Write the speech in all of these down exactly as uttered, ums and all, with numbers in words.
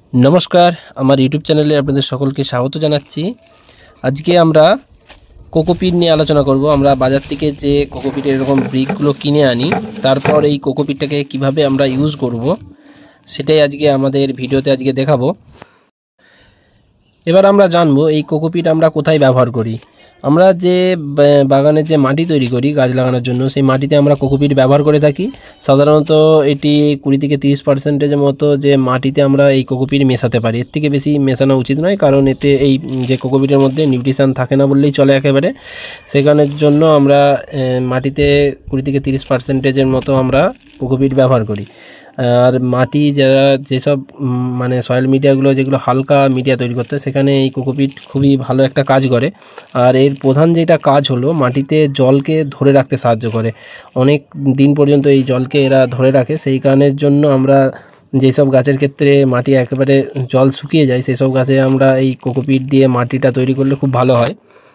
नमस्कार आमार यूट्यूब चैनेले आपनादेर सकलके स्वागत जानाच्छि। आजके आमरा कोकोपिट निये आलोचना करब। आमरा बाजार थेके जे कोकोपिटेर एरकम ब्रिकगुलो किने आनी तारपर एई कोकोपिटटाके किभाबे आमरा यूज करब सेटाई आजके आमादेर भिडियोते आजके देखाबो। एबार आमरा जानबो एई कोकोपिट आमरा कोथाय व्यवहार करी। आमरा जे बागाने जे माटी तैरी करी गाछ लागानोर जोन्नो सेई माटिते आमरा कोकोपिट व्यवहार करे थाकी। साधारणत एटी बीस থেকে ত্রিশ पार्सेंटेर मतो जे माटिते आमरा एई कोकोपिट मेशाते पारी। एर थेके बेशी मेशानो उचित नय, कारण एते एई जे कोकोपिटेर मध्ये निउट्रिशन थाके ना बोललेई चले एकेबारे। सेई कारणेर जोन्नो आमरा माटिते बीस থেকে ত্রিশ पार्सेंटेर मतो आमरा कोकोपिट व्यवहार करी। और माटी যারা যেসব মানে সয়েল মিডিয়াগুলো যেগুলো হালকা মিডিয়া তৈরি করতে সেখানে এই কোকোপিট খুবই ভালো একটা কাজ করে। আর এর প্রধান যেটা কাজ হলো মাটিতে জলকে ধরে রাখতে সাহায্য করে। অনেক দিন পর্যন্ত এই জলকে এরা ধরে রাখে। সেই কারণের জন্য আমরা যেসব গাছের ক্ষেত্রে মাটি একেবারে জল শুকিয়ে যায় সেই সব গাছে আমরা এই কোকোপিট দিয়ে মাটিটা তৈরি করলে খুব ভালো হয়।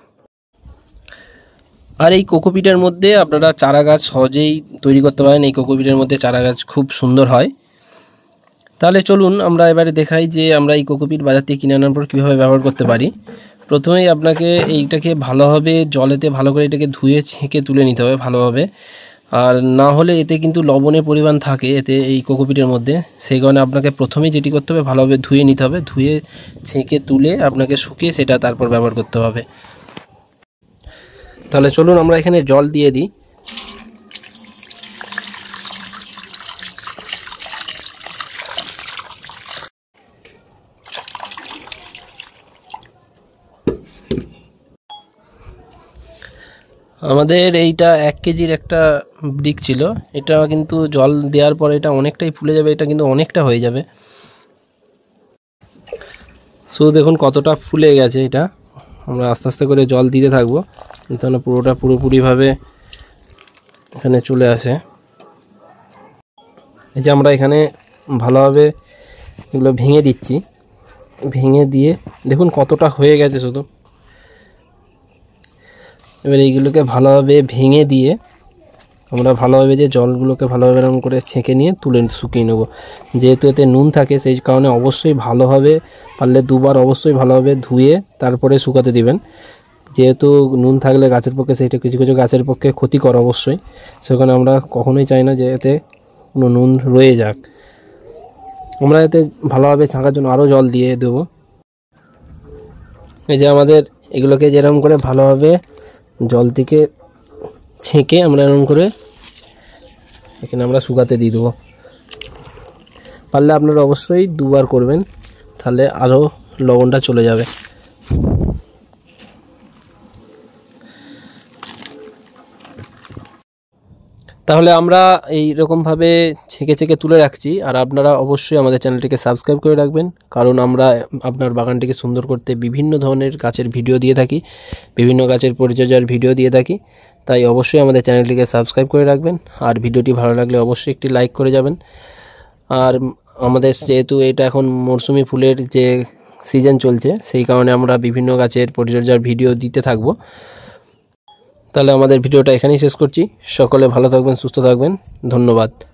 আর এই কোকোপিটের মধ্যে আপনারা চারা গাছ সহজেই তৈরি করতে পারেন। এই কোকোপিটের মধ্যে চারা গাছ খুব সুন্দর হয়। তাহলে চলুন আমরা এবারে দেখাই যে আমরা এই কোকোপিট বাজার থেকে কিনে আনার পর কীভাবে ব্যবহার করতে পারি। প্রথমেই আপনাকে এইটাকে ভালোভাবে জলেতে ভালো করে এটাকে ধুয়ে ছেঁকে তুলে নিতে হবে ভালোভাবে। আর না হলে এতে কিন্তু লবণের পরিমাণ থাকে এতে এই কোকোপিটের মধ্যে। সেই কারণে আপনাকে প্রথমেই যেটি করতে হবে ভালোভাবে ধুয়ে নিতে হবে। ধুয়ে ছেঁকে তুলে আপনাকে শুকিয়ে সেটা তারপর ব্যবহার করতে হবে। তাহলে চলুন আমরা এখানে জল দিয়ে দিই। আমাদের এইটা এক কেজির একটা ব্রিক ছিল। এটা কিন্তু জল দেওয়ার পরে এটা অনেকটাই ফুলে যাবে, এটা কিন্তু অনেকটা হয়ে যাবে। সো দেখুন কতটা ফুলে গেছে এটা। আমরা আস্তে আস্তে করে জল দিতে থাকবো তাহলে পুরোটা পুরোপুরিভাবে এখানে চলে আসে। এই যে আমরা এখানে ভালোভাবে এগুলো ভেঙে দিচ্ছি। ভেঙে দিয়ে দেখুন কতটা হয়ে গেছে শুধু। এবার এইগুলোকে ভালোভাবে ভেঙে দিয়ে আমরা ভালোভাবে যে জলগুলোকে ভালোভাবে এরকম করে ছেঁকে নিয়ে তুলে শুকিয়ে নেব। যেহেতু এতে নুন থাকে সেই কারণে অবশ্যই ভালোভাবে পারলে দুবার অবশ্যই ভালোভাবে ধুয়ে তারপরে শুকাতে দিবেন। যেহেতু নুন থাকলে গাছের পক্ষে সেইটা কিছু কিছু গাছের পক্ষে ক্ষতিকর অবশ্যই। সেখানে আমরা কখনোই চাই না যে এতে কোনো নুন রয়ে যাক। আমরা এতে ভালোভাবে ছাঁকার জন্য আরও জল দিয়ে দেবো। এই যে আমাদের এগুলোকে যেরকম করে ভালোভাবে জল থেকে ছেঁকে আমরা এরকম করে এখানে আমরা শুকাতে দিয়ে দেবো। পারলে আপনারা অবশ্যই দুবার করবেন, তাহলে আরও লবণটা চলে যাবে। তাহলে আমরা এই রকমভাবে ছেঁকে ছেঁকে তুলে রাখছি। আর আপনারা অবশ্যই আমাদের চ্যানেলটিকে সাবস্ক্রাইব করে রাখবেন, কারণ আমরা আপনার বাগানটিকে সুন্দর করতে বিভিন্ন ধরনের গাছের ভিডিও দিয়ে থাকি, বিভিন্ন গাছের পরিচর্যার ভিডিও দিয়ে থাকি। তাই অবশ্যই আমাদের চ্যানেলটিকে সাবস্ক্রাইব করে রাখবেন। আর ভিডিওটি ভালো লাগলে অবশ্যই একটি লাইক করে যাবেন। আর আমাদের যেহেতু এটা এখন মরশুমি ফুলের যে সিজন চলছে সেই কারণে আমরা বিভিন্ন গাছের পরিচর্যার ভিডিও দিতে থাকবো। তাহলে আমাদের ভিডিওটা এখানেই শেষ করছি। সকলে ভালো থাকবেন, সুস্থ থাকবেন। ধন্যবাদ।